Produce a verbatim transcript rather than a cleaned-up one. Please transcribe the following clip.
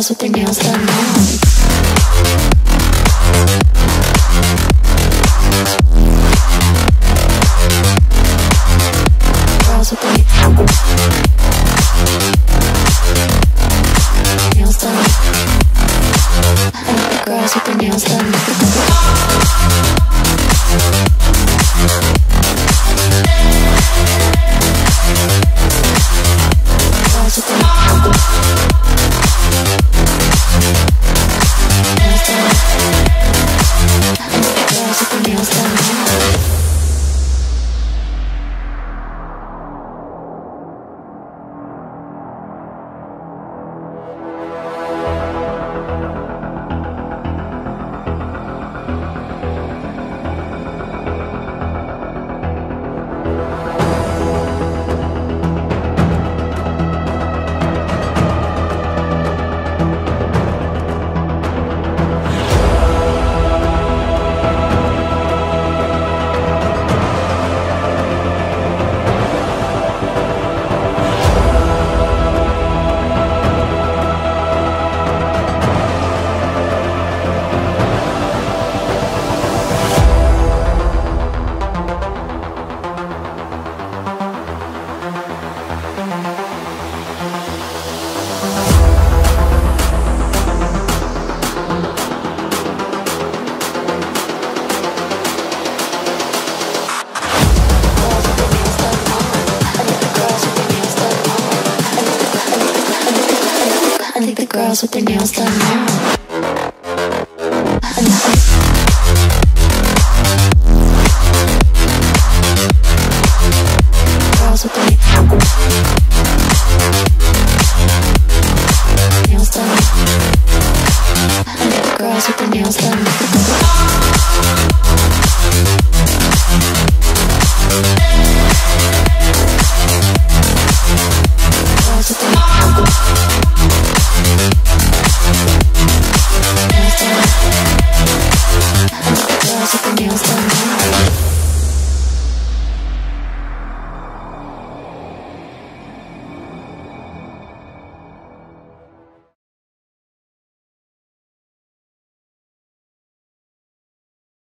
girls with their nails done now. Girls with their nails done. I like the girls with their nails done. Girls with their nails done. I like the girls with their nails done. I think the girls with their nails done now. Girls with their nails done. I think the girls with their nails done.